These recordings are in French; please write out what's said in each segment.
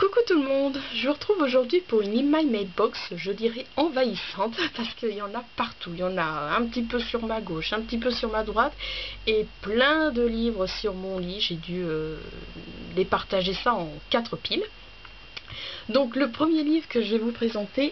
Coucou tout le monde, je vous retrouve aujourd'hui pour une In My Mailbox, je dirais envahissante, parce qu'il y en a partout. Il y en a un petit peu sur ma gauche, un petit peu sur ma droite, et plein de livres sur mon lit. J'ai dû départager ça en 4 piles. Donc le premier livre que je vais vous présenter,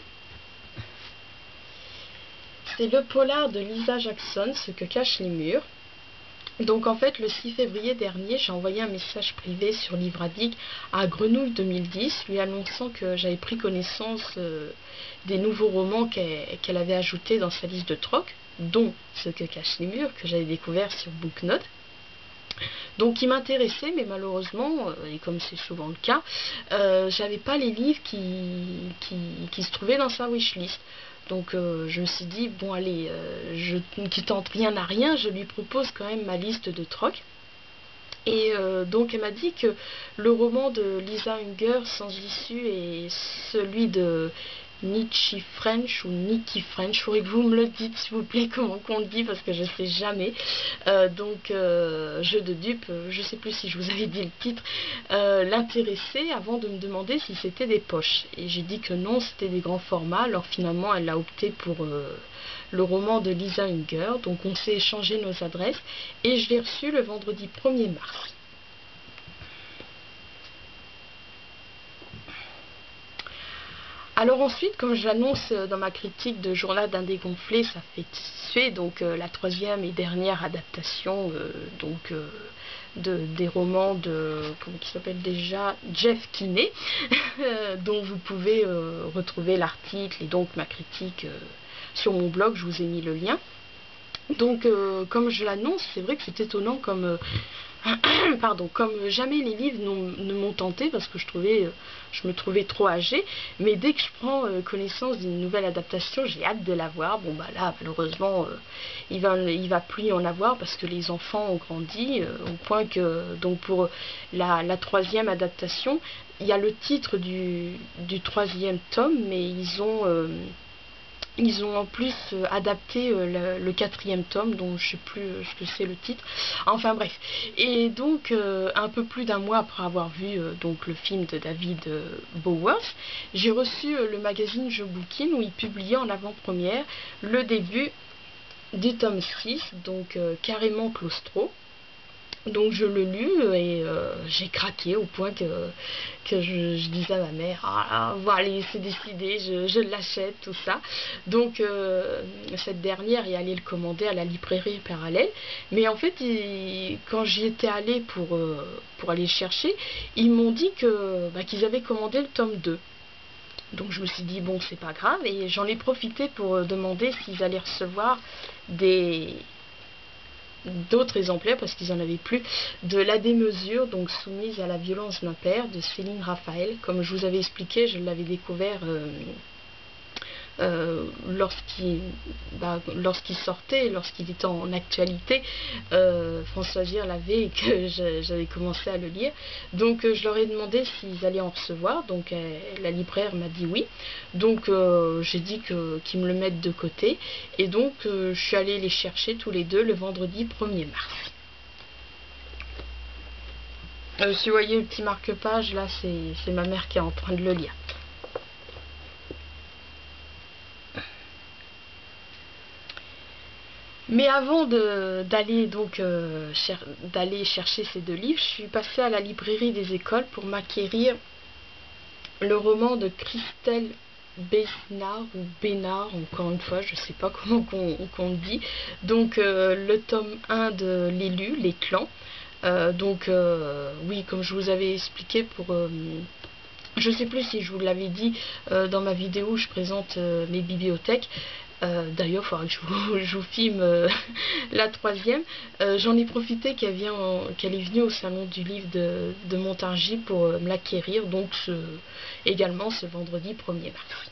c'est le polar de Lisa Jackson, Ce que cachent les murs. Donc en fait, le 6 février dernier, j'ai envoyé un message privé sur Livradik à Grenouille 2010, lui annonçant que j'avais pris connaissance des nouveaux romans qu'elle avait ajoutés dans sa liste de troc, dont Ce que cachent les murs, que j'avais découvert sur Booknote. Donc il m'intéressait, mais malheureusement, et comme c'est souvent le cas, j'avais pas les livres qui se trouvaient dans sa wishlist. Donc je me suis dit, bon allez, qui tente rien à rien, je lui propose quand même ma liste de troc. Et donc elle m'a dit que le roman de Lisa Unger, Sans issue, et celui de Nikki French ou Nikki French, il faudrait que vous me le dites s'il vous plaît comment on le dit parce que je sais jamais. Jeu de dupe, je sais plus si je vous avais dit le titre, l'intéressait avant de me demander si c'était des poches. Et j'ai dit que non, c'était des grands formats. Alors finalement elle a opté pour le roman de Lisa Unger. Donc on s'est échangé nos adresses et je l'ai reçu le vendredi 1er mars. Alors ensuite, comme je l'annonce dans ma critique de Journal d'un dégonflé, ça fait suer donc la troisième et dernière adaptation des romans de, comment il s'appelle déjà, Jeff Kinney, dont vous pouvez retrouver l'article et donc ma critique sur mon blog, je vous ai mis le lien. Donc comme je l'annonce, c'est vrai que c'est étonnant comme comme jamais les livres ne m'ont tenté parce que je me trouvais trop âgée, mais dès que je prends connaissance d'une nouvelle adaptation, j'ai hâte de la voir. Bon bah là malheureusement il va plus y en avoir parce que les enfants ont grandi au point que donc pour la troisième adaptation, il y a le titre du troisième tome, mais ils ont en plus adapté le quatrième tome, dont je sais plus ce que c'est le titre. Enfin bref. Et donc un peu plus d'un mois après avoir vu donc le film de David Boworth, j'ai reçu le magazine Je Bookin où il publiait en avant-première le début du tome 6, donc carrément claustro. Donc je le lus et j'ai craqué au point que je disais à ma mère, ah bon allez c'est décidé, je l'achète, tout ça. Donc cette dernière est allée le commander à la librairie parallèle, mais en fait quand j'y étais allée pour aller le chercher, ils m'ont dit qu'ils avaient commandé le tome 2. Donc je me suis dit bon c'est pas grave et j'en ai profité pour demander s'ils allaient recevoir d'autres exemplaires parce qu'ils en avaient plus de La démesure, donc Soumise à la violence d'un père de Céline Raphaël. Comme je vous avais expliqué, je l'avais découvert lorsqu'il sortait, lorsqu'il était en actualité. François Gir l'avait et que j'avais commencé à le lire. Donc je leur ai demandé s'ils allaient en recevoir. Donc la libraire m'a dit oui. Donc j'ai dit qu'ils me le mettent de côté. Et donc je suis allée les chercher tous les deux le vendredi 1er mars. Si vous voyez le petit marque-page, là c'est ma mère qui est en train de le lire. Mais avant d'aller chercher ces deux livres, je suis passée à la librairie des écoles pour m'acquérir le roman de Christelle Besnard ou Bénard, encore une fois, je ne sais pas comment qu'on dit. Donc le tome 1 de L'élu, Les clans. Oui, comme je vous avais expliqué je ne sais plus si je vous l'avais dit dans ma vidéo où je présente mes bibliothèques. D'ailleurs, il faudra que je vous filme la troisième. J'en ai profité qu'elle est venue au salon du livre de Montargis pour me l'acquérir, donc également ce vendredi 1er mars.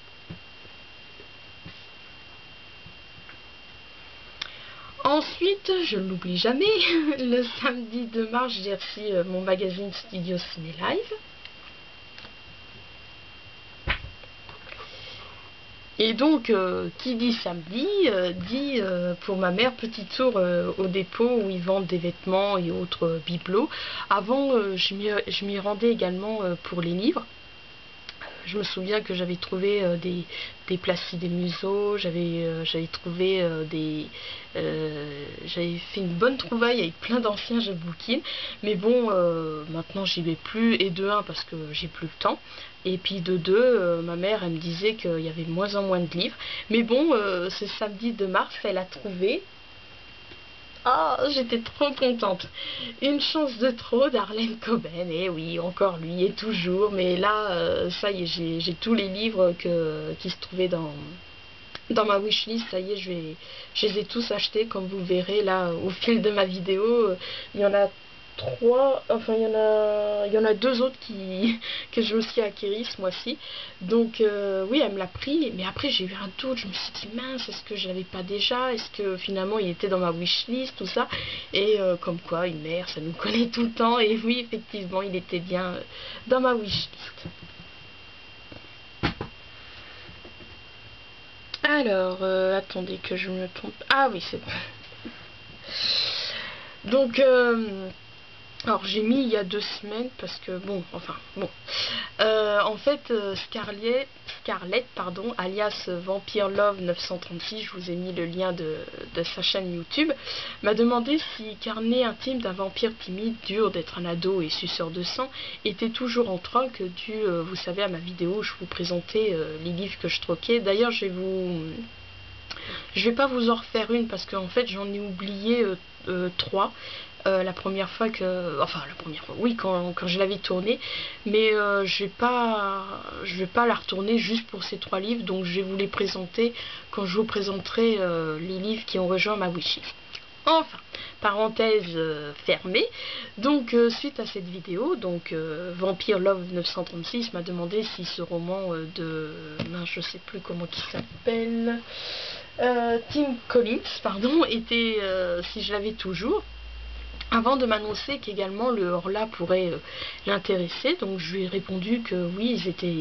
Ensuite, je ne l'oublie jamais, le samedi 2 mars, j'ai reçu mon magazine Studio Ciné Live. Et donc, qui dit samedi, dit pour ma mère, petit tour au dépôt où ils vendent des vêtements et autres bibelots. Avant, je m'y rendais également pour les livres. Je me souviens que j'avais trouvé des Placide et Museau, j'avais trouvé j'avais fait une bonne trouvaille avec plein d'anciens Jabouquines, mais bon, maintenant j'y vais plus, et de un parce que j'ai plus le temps, et puis de deux, ma mère elle me disait qu'il y avait de moins en moins de livres, mais bon, ce samedi de mars, elle a trouvé. Ah, j'étais trop contente. Une chance de trop d'Harlan Coben. Et oui, encore lui et toujours. Mais là, ça y est, j'ai tous les livres qui se trouvaient dans ma wishlist. Ça y est, je les ai tous achetés. Comme vous verrez là, au fil de ma vidéo, il y en a trois, enfin il y en a deux autres que je me suis acquéris ce mois-ci. Donc oui, elle me l'a pris, mais après j'ai eu un doute, je me suis dit mince, est-ce que je l'avais pas déjà, est-ce que finalement il était dans ma wishlist, tout ça, et comme quoi une mère ça nous connaît tout le temps, et oui effectivement il était bien dans ma wishlist. Alors attendez que je me trompe, ah oui c'est bon. Donc alors j'ai mis il y a 2 semaines parce que bon, enfin bon. En fait, Scarlett, pardon, alias Vampire Love 936, je vous ai mis le lien de sa chaîne YouTube, m'a demandé si Carnet intime d'un vampire timide, dur d'être un ado et suceur de sang, était toujours en troc dû, vous savez, à ma vidéo où je vous présentais les livres que je troquais. D'ailleurs, je vais pas vous en refaire une parce qu'en fait j'en ai oublié 3. La première fois oui, quand je l'avais tournée, mais je vais pas la retourner juste pour ces 3 livres, donc je vais vous les présenter quand je vous présenterai les livres qui ont rejoint ma wishlist. Enfin, parenthèse fermée. Donc suite à cette vidéo, donc Vampire Love 936 m'a demandé si ce roman je sais plus comment il s'appelle, Tim Collins, pardon, était si je l'avais toujours, avant de m'annoncer qu'également le Horla pourrait l'intéresser. Donc je lui ai répondu que oui,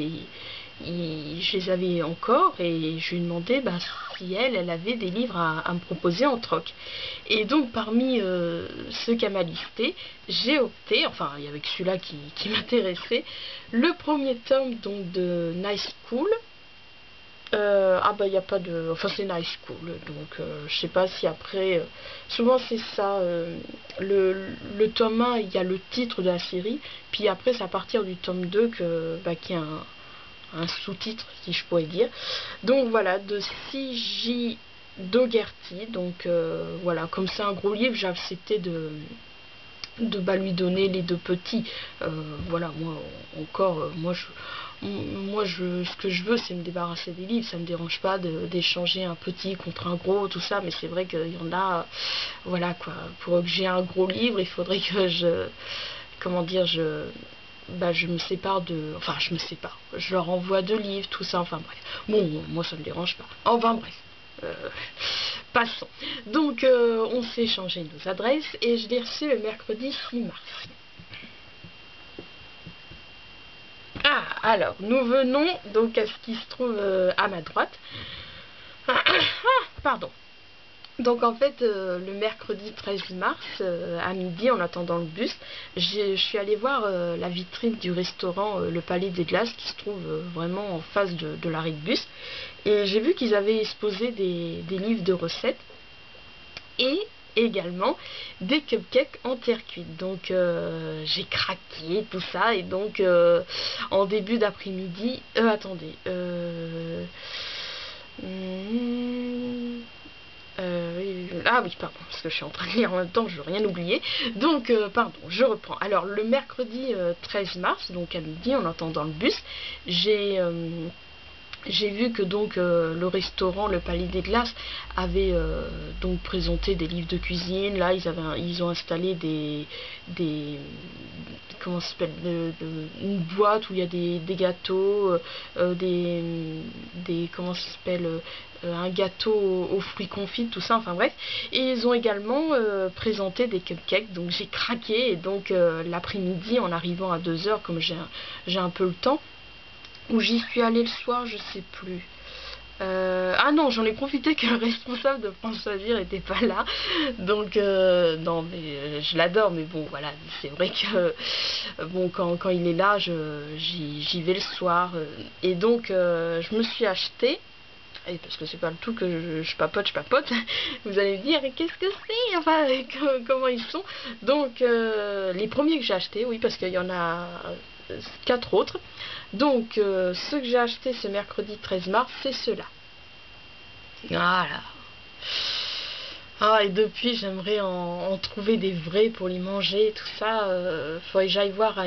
je les avais encore, et je lui ai demandé si elle avait des livres à me proposer en troc. Et donc parmi ceux qu'elle m'a listé, j'ai opté, enfin il y avait que celui-là qui m'intéressait, le premier tome donc de Nice School. Il n'y a pas de... Enfin, c'est Nice School, donc je sais pas si après... souvent c'est ça, le tome 1, il y a le titre de la série, puis après c'est à partir du tome 2 qu'il y a un sous-titre, si je pourrais dire. Donc voilà, de C.J. Dougherty, donc voilà, comme c'est un gros livre, j'ai accepté de lui donner les 2 petits. Voilà, moi encore, ce que je veux, c'est me débarrasser des livres. Ça me dérange pas d'échanger un petit contre un gros, tout ça, mais c'est vrai qu'il y en a, voilà quoi, pour que j'ai un gros livre, il faudrait que comment dire, je me sépare enfin je me sépare, je leur envoie 2 livres, tout ça, enfin bref. Bon, moi ça me dérange pas. Enfin bref. Passons. Donc on s'est échangé nos adresses et je l'ai reçu le mercredi 6 mars. Ah, alors nous venons donc à ce qui se trouve à ma droite. Pardon. Donc en fait, le mercredi 13 mars, à midi, en attendant le bus, je suis allée voir la vitrine du restaurant Le Palais des Glaces, qui se trouve vraiment en face de l'arrêt de bus. Et j'ai vu qu'ils avaient exposé des livres de recettes et également des cupcakes en terre cuite. Donc j'ai craqué tout ça, et donc en début d'après-midi, attendez, ah oui, pardon, parce que je suis en train de lire en même temps, je veux rien oublier. Donc, pardon, je reprends. Alors, le mercredi 13 mars, donc à midi, en attendant le bus, j'ai vu que donc le restaurant Le Palais des Glaces avait donc présenté des livres de cuisine. Là ils ont installé des comment ça s'appelle, une boîte où il y a des gâteaux, comment ça s'appelle, un gâteau aux fruits confits, tout ça, enfin bref. Et ils ont également présenté des cupcakes, donc j'ai craqué. Et donc l'après-midi, en arrivant à 2h, comme j'ai un peu le temps, où j'y suis allée le soir, je sais plus. Ah non, j'en ai profité que le responsable de France Savir était pas là. Donc, non, mais je l'adore, mais bon, voilà, c'est vrai que, bon, quand il est là, j'y vais le soir. Et donc, je me suis acheté, et parce que c'est pas le tout que je papote, vous allez me dire, qu'est-ce que c'est? Enfin, comment ils sont? Donc, les premiers que j'ai achetés, oui, parce qu'il y en a 4 autres. Donc, ceux que j'ai achetés ce mercredi 13 mars, c'est ceux-là. Voilà. Ah, et depuis, j'aimerais en trouver des vrais pour les manger, tout ça. Faudrait que j'aille voir à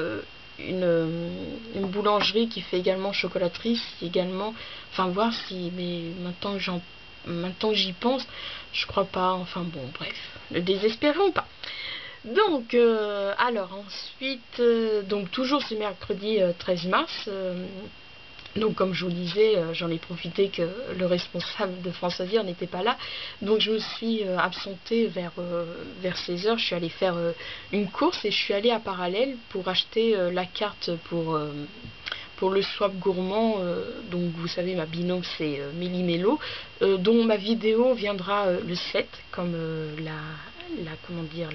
une boulangerie qui fait également chocolaterie, également. Enfin, voir si. Mais maintenant que j'y pense, je crois pas. Enfin, bon, bref. Ne désespérons pas. Donc, alors ensuite, donc toujours ce mercredi 13 mars. Donc comme je vous disais, j'en ai profité que le responsable de France Savir n'était pas là. Donc je me suis absentée vers 16 h. Je suis allée faire une course et je suis allée à Parallèle pour acheter la carte pour le swap gourmand. Donc vous savez, ma binôme c'est Méli-Mélo, dont ma vidéo viendra le 7, comme comment dire,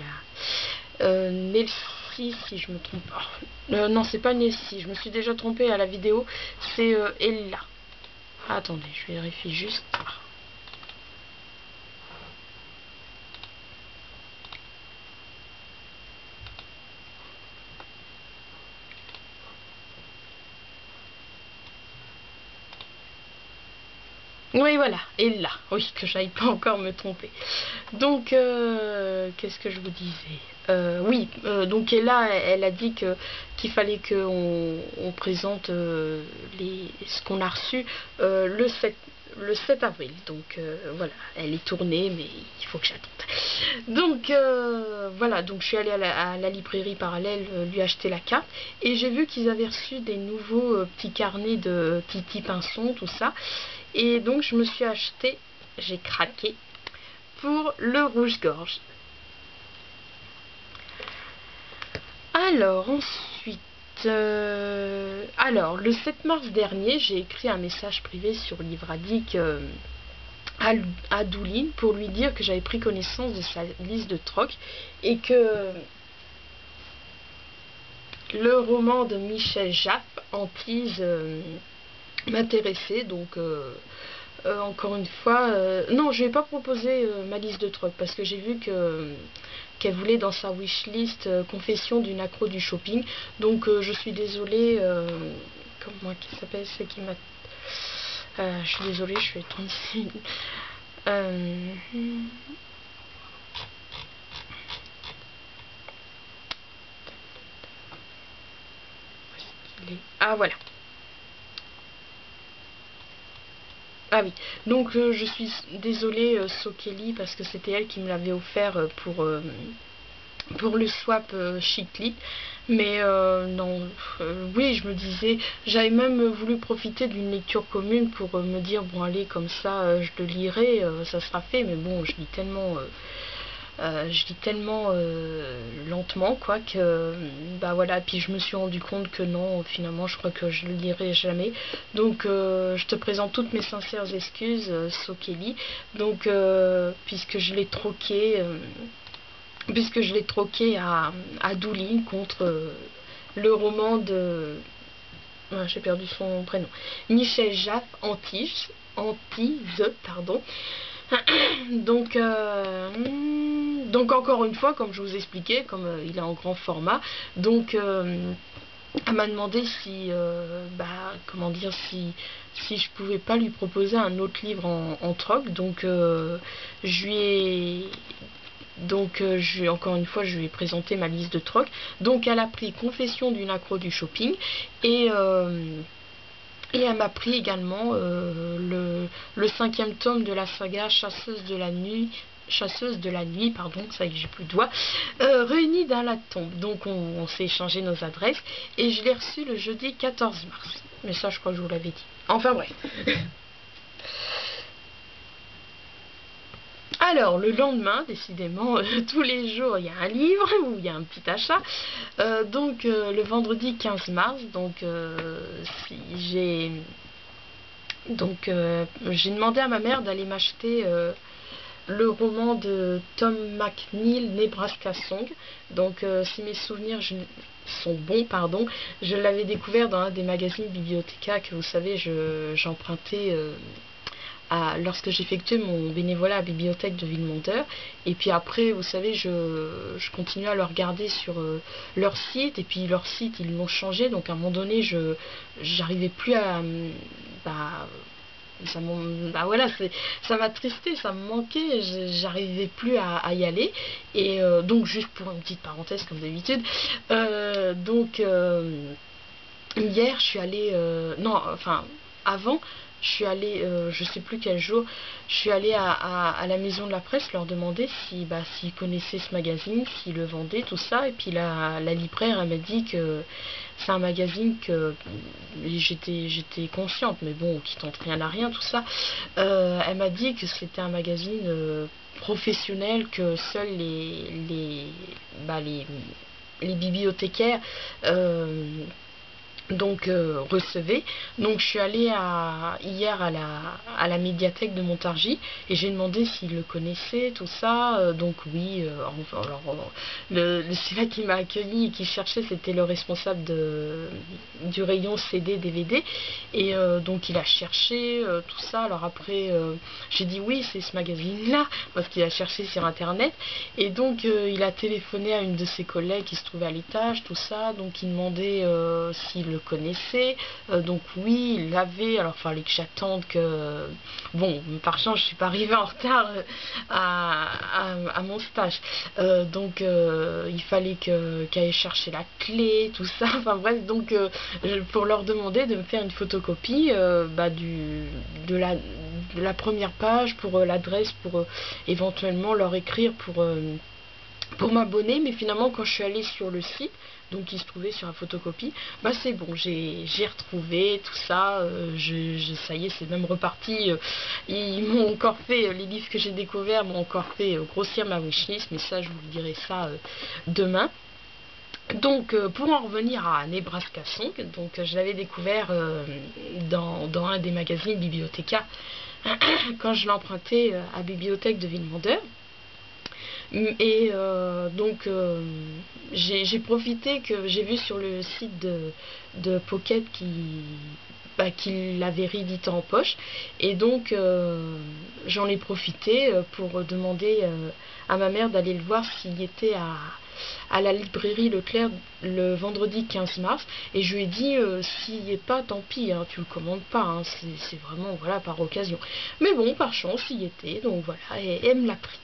Nelsie, si je me trompe pas. Non, c'est pas Nelsie, je me suis déjà trompée à la vidéo, c'est Ella. Attendez, je vérifie juste. Oui, voilà, Ella, oui, que j'aille pas encore me tromper. Donc, qu'est-ce que je vous disais? Oui, donc Ella, elle a dit qu'il fallait qu'on présente ce qu'on a reçu le 7 avril. Donc voilà, elle est tournée, mais il faut que j'attende. Donc voilà, donc je suis allée à la librairie Parallèle lui acheter la carte et j'ai vu qu'ils avaient reçu des nouveaux petits carnets de Titi Pinson, tout ça. Et donc je me suis acheté, j'ai craqué pour le rouge-gorge. Alors ensuite, alors le 7 mars dernier, j'ai écrit un message privé sur Livradic à Douline pour lui dire que j'avais pris connaissance de sa liste de troc et que le roman de Michel Jaff, Antise, m'intéressait. Donc encore une fois, non, je vais pas proposer ma liste de troc parce que j'ai vu qu'elle voulait dans sa wishlist confession d'une accro du shopping. Donc je suis désolée. Comment qui s'appelle, c'est qui m'a. Je suis désolée, je vais 36. Ah voilà. Ah oui, donc je suis désolée Sokeli parce que c'était elle qui me l'avait offert pour le swap Chicli. Mais non, oui, je me disais, j'avais même voulu profiter d'une lecture commune pour me dire, bon allez, comme ça je le lirai, ça sera fait, mais bon, je lis tellement lentement quoi que bah voilà, puis je me suis rendu compte que non, finalement je crois que je le lirai jamais. Donc je te présente toutes mes sincères excuses Sokeli. Donc puisque je l'ai troqué à Douline contre le roman de j'ai perdu son prénom, Michel Jaff, Antise, pardon. Donc encore une fois, comme je vous expliquais, comme il est en grand format, donc elle m'a demandé si, comment dire, si je pouvais pas lui proposer un autre livre en troc. Donc encore une fois, je lui ai présenté ma liste de troc. Donc elle a pris Confession d'une accro du shopping et elle m'a pris également le 5e tome de la saga Chasseuse de la nuit, pardon, ça y est, j'ai plus de doigts, réunis dans la tombe. Donc on s'est échangé nos adresses et je l'ai reçu le jeudi 14 mars. Mais ça, je crois que je vous l'avais dit. Enfin bref. Alors, le lendemain, décidément, tous les jours, il y a un livre ou il y a un petit achat. Donc, le vendredi 15 mars, donc, Donc j'ai demandé à ma mère d'aller m'acheter le roman de Tom McNeill, Nebraska Song. Donc si mes souvenirs sont bons, pardon, je l'avais découvert dans un des magazines Bibliothéca que vous savez j'empruntais lorsque j'effectuais mon bénévolat à la bibliothèque de Villemondeur. Et puis après, vous savez, je continuais à le regarder sur leur site. Et puis leur site, ils l'ont changé. Donc à un moment donné, j'arrivais plus à... Bah, bah voilà, ça m'attristait, ça me manquait, j'arrivais plus à y aller. Et donc juste pour une petite parenthèse comme d'habitude, hier je suis allée, non, enfin avant, je suis allée, je sais plus quel jour, je suis allée à la maison de la presse leur demander si, s'ils connaissaient ce magazine, s'ils le vendaient, tout ça. Et puis la libraire, elle m'a dit que c'est un magazine que j'étais consciente, mais bon, qui tente rien à rien, tout ça. Elle m'a dit que c'était un magazine professionnel, que seuls les bibliothécaires recevaient. Donc je suis allée hier à la médiathèque de Montargis et j'ai demandé s'il le connaissait, tout ça. Donc oui, celui-là qui m'a accueilli et qui cherchait, c'était le responsable du rayon CD DVD. Et donc il a cherché tout ça. Alors après j'ai dit oui, c'est ce magazine là, parce qu'il a cherché sur internet. Et donc il a téléphoné à une de ses collègues qui se trouvait à l'étage, tout ça. Donc il demandait s'il le connaissait. Donc oui, il l'avait. Alors il fallait que j'attende que... Bon, par chance, je suis pas arrivée en retard à mon stage. Il fallait qu'elle aille chercher la clé, tout ça. Enfin bref, donc pour leur demander de me faire une photocopie de la première page, pour l'adresse, pour éventuellement leur écrire pour m'abonner. Mais finalement, quand je suis allée sur le site, donc il se trouvait sur la photocopie, c'est bon, j'ai retrouvé tout ça. Ça y est, c'est même reparti. Ils m'ont encore fait, les livres que j'ai découverts m'ont encore fait grossir ma wishlist, mais ça, je vous le dirai ça demain. Donc pour en revenir à Nebraska Song, donc je l'avais découvert dans un des magazines Bibliothéca quand je l'empruntais à la bibliothèque de Villemondeur. Et j'ai profité que j'ai vu sur le site de Pocket qu'il l'avait réédité en poche. Et donc j'en ai profité pour demander à ma mère d'aller le voir s'il était à la librairie Leclerc le vendredi 15 mars. Et je lui ai dit s'il n'y est pas, tant pis, hein, tu le commandes pas, hein, c'est vraiment voilà, par occasion. Mais bon, par chance, il y était, donc voilà, et elle me l'a pris.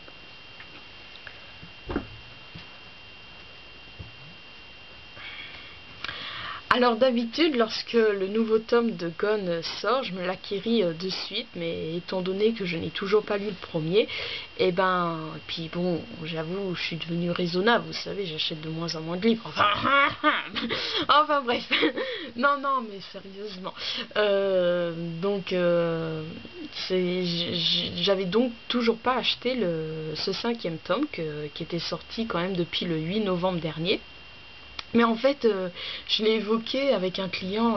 Alors d'habitude, lorsque le nouveau tome de Gone sort, je me l'acquéris de suite, mais étant donné que je n'ai toujours pas lu le premier, puis bon, j'avoue, je suis devenue raisonnable, vous savez, j'achète de moins en moins de livres, enfin bref, non, mais sérieusement, j'avais donc toujours pas acheté ce 5e tome qui était sorti quand même depuis le 8 novembre dernier. Mais en fait, je l'ai évoqué avec un client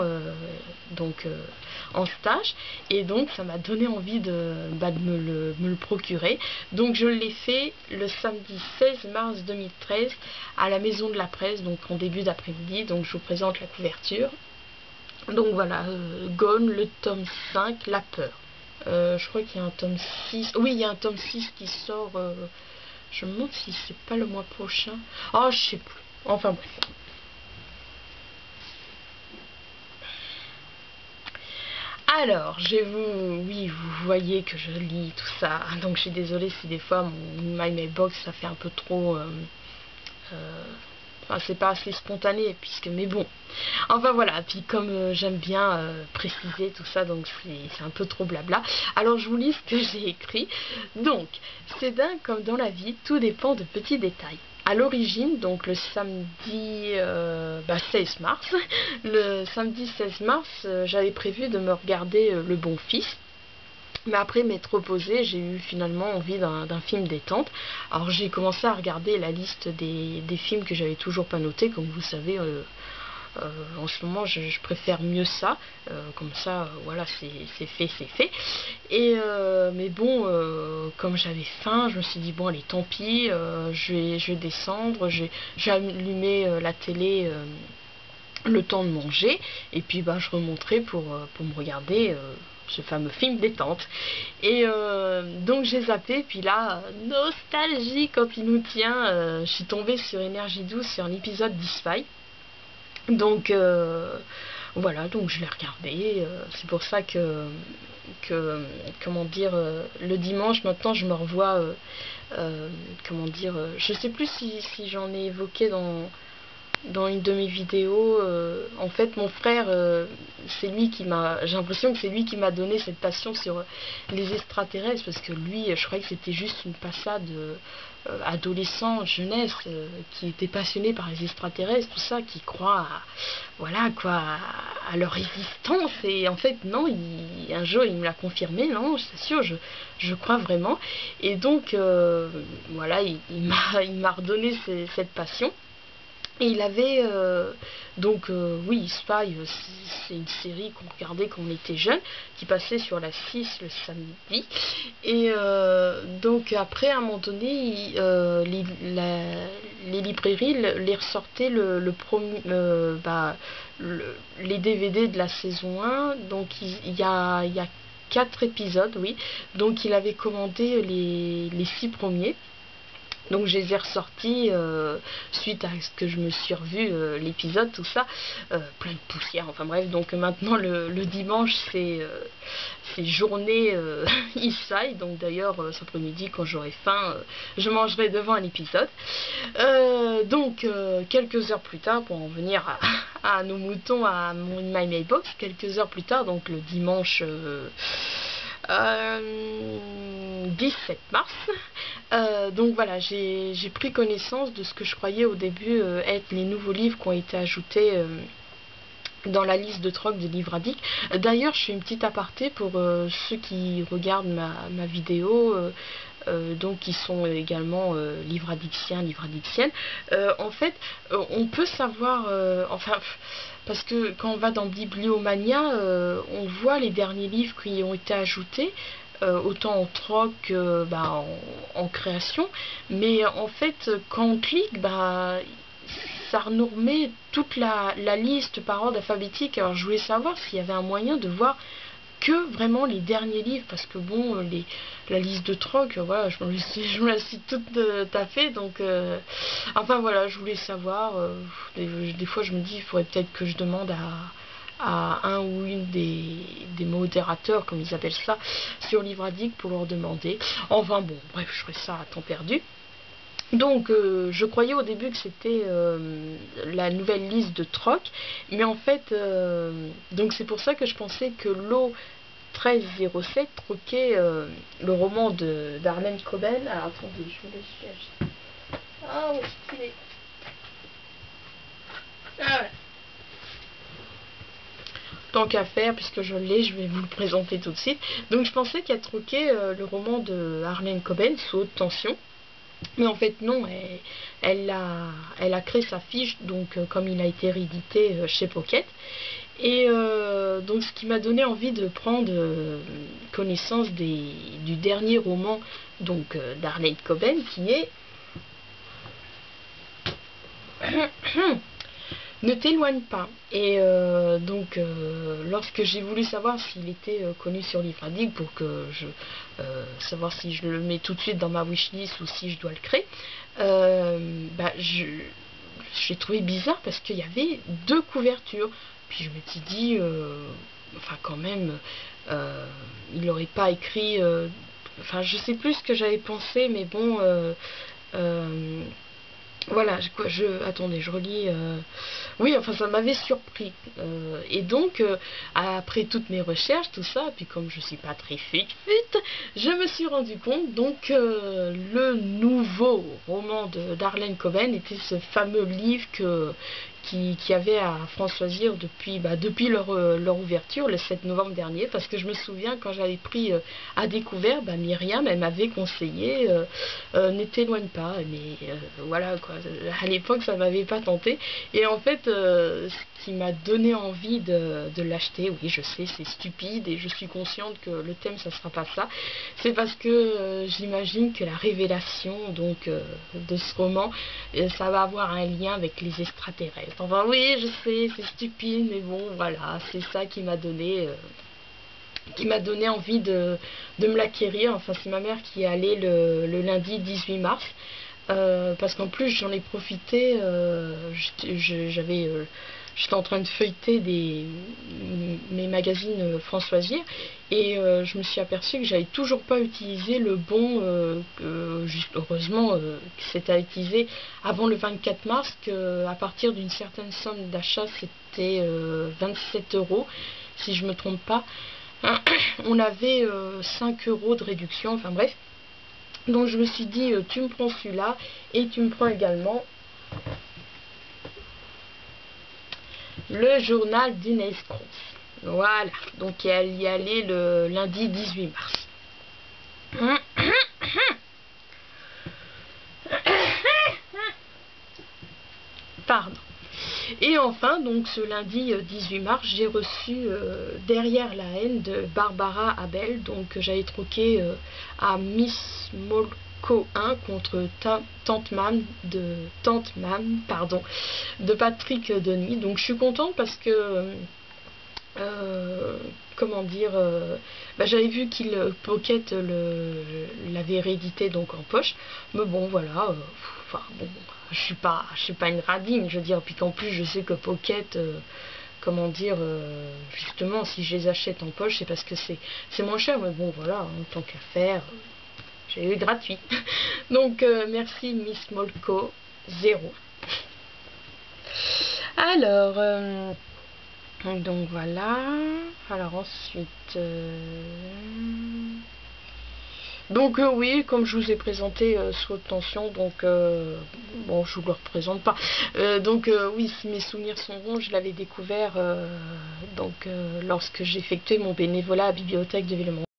en stage, et donc ça m'a donné envie de me le procurer. Donc je l'ai fait le samedi 16 mars 2013 à la Maison de la Presse, donc en début d'après-midi. Donc je vous présente la couverture. Donc voilà, Gone, le tome 5, La Peur. Je crois qu'il y a un tome 6. Oui, il y a un tome 6 qui sort. Je me demande si c'est pas le mois prochain. Oh, je sais plus. Enfin bref. Alors, vous voyez que je lis tout ça, donc je suis désolée si des fois mon mailbox ça fait un peu trop, c'est pas assez spontané, mais bon, enfin voilà, puis comme j'aime bien préciser tout ça, donc c'est un peu trop blabla, alors je vous lis ce que j'ai écrit. Donc, c'est dingue comme dans la vie, tout dépend de petits détails. À l'origine, donc le samedi 16 mars, j'avais prévu de me regarder Le Bon Fils. Mais après m'être reposée, j'ai eu finalement envie d'un film détente. Alors j'ai commencé à regarder la liste des films que j'avais toujours pas notés. Comme vous savez, En ce moment, je préfère mieux ça. Comme ça, voilà, c'est fait, c'est fait. Et mais bon, comme j'avais faim, je me suis dit bon, allez, tant pis, je vais descendre, je vais allumer la télé. Le temps de manger, et puis je remonterai pour me regarder ce fameux film détente. Et donc j'ai zappé, puis là, nostalgie quand il nous tient, je suis tombée sur Énergie 12 sur un épisode d'X-Files. Donc voilà, donc je l'ai regardé. C'est pour ça comment dire, le dimanche maintenant je me revois, comment dire, je sais plus si j'en ai évoqué dans une de mes vidéos. En fait, mon frère, c'est lui qui m'a, j'ai l'impression que c'est lui qui m'a donné cette passion sur les extraterrestres, parce que lui, je croyais que c'était juste une passade adolescent, jeunesse, qui était passionné par les extraterrestres, tout ça, qui croit voilà quoi, à leur existence. Et en fait non, un jour il me l'a confirmé, non, je t'assure, je crois vraiment. Et donc voilà, il m'a redonné cette passion. Et il avait donc oui, Spy, c'est une série qu'on regardait quand on était jeune, qui passait sur la 6 le samedi. Et donc après, à un moment donné, les librairies les ressortaient les DVD de la saison 1. Donc il y a 4 épisodes, oui. Donc il avait commandé les 6 premiers. Donc je les ai ressortis suite à ce que je me suis revu l'épisode, tout ça, plein de poussière, enfin bref. Donc maintenant le dimanche c'est journée Eastside. Donc d'ailleurs cet après-midi quand j'aurai faim, je mangerai devant un épisode. Donc quelques heures plus tard, pour en venir à nos moutons, à mon My Mailbox, quelques heures plus tard, donc le dimanche 17 mars. Donc voilà, j'ai pris connaissance de ce que je croyais au début être les nouveaux livres qui ont été ajoutés dans la liste de troc de livres addicts. D'ailleurs, je fais une petite aparté pour ceux qui regardent ma vidéo, donc qui sont également livres addictiens, livres addictiennes. En fait, on peut savoir, enfin, parce que quand on va dans Bibliomania, on voit les derniers livres qui ont été ajoutés, autant en troc en création, mais en fait quand on clique, ça nous remet toute la liste par ordre alphabétique. Alors je voulais savoir s'il y avait un moyen de voir que vraiment les derniers livres, parce que bon, la liste de troc, voilà, je me la suis toute taffée, donc enfin voilà, je voulais savoir. Des fois je me dis, il faudrait peut-être que je demande à un ou une des modérateurs, comme ils appellent ça, sur Livre Addict, pour leur demander. Enfin bon, bref, je ferai ça à temps perdu. Donc je croyais au début que c'était la nouvelle liste de troc, mais en fait donc c'est pour ça que je pensais que l'eau 1307 troquait le roman d'Arlen Coben. Alors attendez, je vous le cherche. Ah où est-ce qu'il est? Ah ouais. Tant qu'à faire, puisque je l'ai, je vais vous le présenter tout de suite. Donc je pensais qu'elle troquait le roman de Arlen Coben, Sous haute tension. Mais en fait non, elle a créé sa fiche, donc comme il a été réédité chez Pocket. Et donc ce qui m'a donné envie de prendre connaissance du dernier roman donc d'Arlen Coben, qui est Ne t'éloigne pas. Et donc lorsque j'ai voulu savoir s'il était connu sur Livre Addict, pour que savoir si je le mets tout de suite dans ma wishlist ou si je dois le créer, j'ai trouvé bizarre parce qu'il y avait 2 couvertures. Puis je me suis dit enfin quand même il n'aurait pas écrit enfin je sais plus ce que j'avais pensé, mais bon voilà, attendez, je relis. Oui, enfin, ça m'avait surpris. Et donc, après toutes mes recherches, tout ça, puis comme je suis pas très fut, je me suis rendu compte, donc, le nouveau roman d'Arlen Coben était ce fameux livre qui avait à France Loisirs depuis leur ouverture, le 7 novembre dernier, parce que je me souviens, quand j'avais pris à découvert, Myriam, elle m'avait conseillé ne t'éloigne pas, mais voilà quoi, à l'époque ça m'avait pas tenté. Et en fait ce qui m'a donné envie de l'acheter. Oui, je sais, c'est stupide et je suis consciente que le thème, ça sera pas ça. C'est parce que j'imagine que la révélation donc de ce roman, ça va avoir un lien avec les extraterrestres. Enfin oui, je sais, c'est stupide, mais bon, voilà, c'est ça qui m'a donné envie de me l'acquérir. Enfin, c'est ma mère qui est allée le lundi 18 mars. Parce qu'en plus j'en ai profité, j'étais en train de feuilleter mes magazines Françoisier et je me suis aperçue que j'avais toujours pas utilisé le bon, heureusement que c'était à utiliser avant le 24 mars, qu'à partir d'une certaine somme d'achat, c'était 27 € si je me trompe pas, on avait 5 € de réduction, enfin bref. Donc je me suis dit, tu me prends celui-là et tu me prends également le journal d'une escroc. Voilà, donc elle y allait le lundi 18 mars. Pardon. Et enfin, donc ce lundi 18 mars, j'ai reçu Derrière la haine de Barbara Abel. Donc j'avais troqué à Miss Molko 1 contre Tante Mam de Patrick Denis. Donc je suis contente parce que comment dire, j'avais vu qu'il Pocket l'avait réédité donc en poche, mais bon voilà, enfin bon, je suis pas une radine, je veux dire, puis qu'en plus je sais que Pocket, comment dire, justement si je les achète en poche c'est parce que c'est moins cher, mais bon voilà, en tant qu'à faire, j'ai eu gratuit. Donc merci Miss Molko 0. Alors donc voilà. Alors ensuite donc oui, comme je vous ai présenté sous haute tension, donc bon, je vous le représente pas. Donc oui, si mes souvenirs sont bons, je l'avais découvert donc lorsque j'ai effectué mon bénévolat à la bibliothèque de Villemont.